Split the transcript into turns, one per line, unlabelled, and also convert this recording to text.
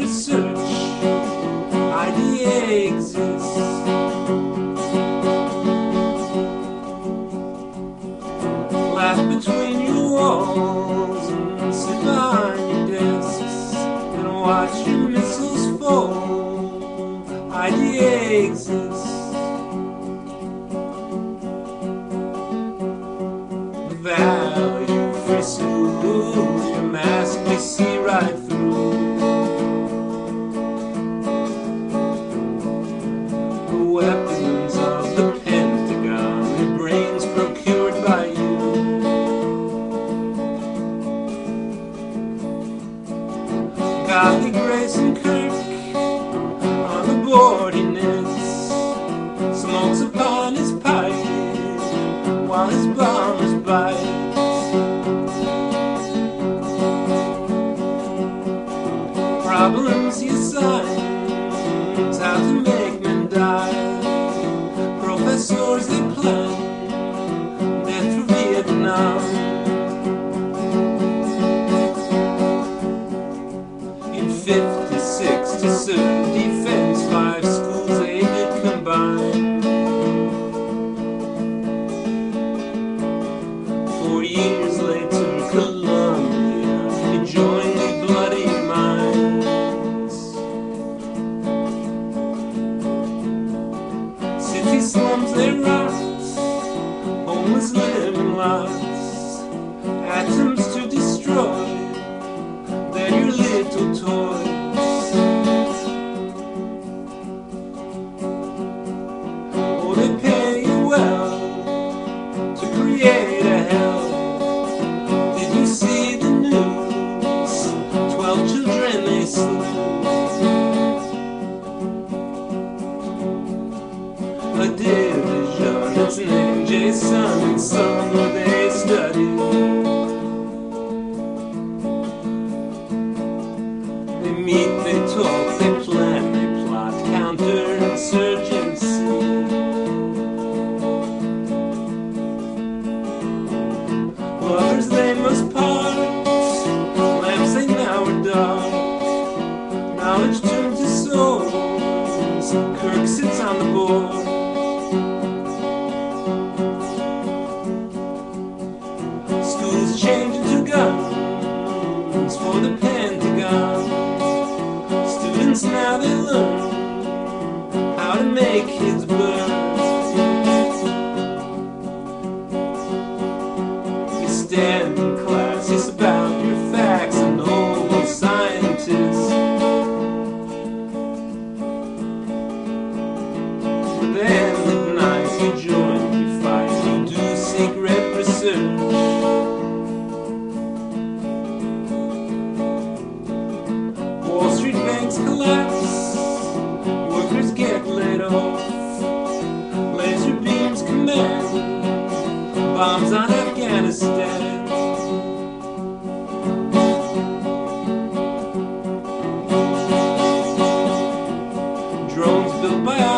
research. IDA exists. Laugh between your walls and sit behind your desks and watch your missiles fall. IDA exists. The value for slew, your mask they see right through. The weapons of the Pentagon, your brains procured by you. Godly Grayson Kirk on the board he knits, smokes upon his pipe while his bombers bite. Problems he assigns, how to make men die. Professors they plan death for Viet Nam. In 56 to serve defense, 5 schools they did combine. 4 years later, Columbia, he joined the bloody mines. City slums they rot, homeless living lots, atoms to destroy, they're your little toys. Oh, they pay you well to create a hell. Did you see the news? 12 children they slew. A division, its name Jason, and some who they study. They meet, they talk, they plan, they plot, counter-insurgency. Lovers they must part, lamps they now are dark. Knowledge turned to souls, Kirk sits on the board. Schools change into guns for the Pentagon. Students now they learn how to make kids burn. You stand in class, it's about your facts and noble scientists. But then at night you join, you fight, you do secret research. Wall Street banks collapse, workers get laid off, laser beams command, bombs on Afghanistan. Drones built by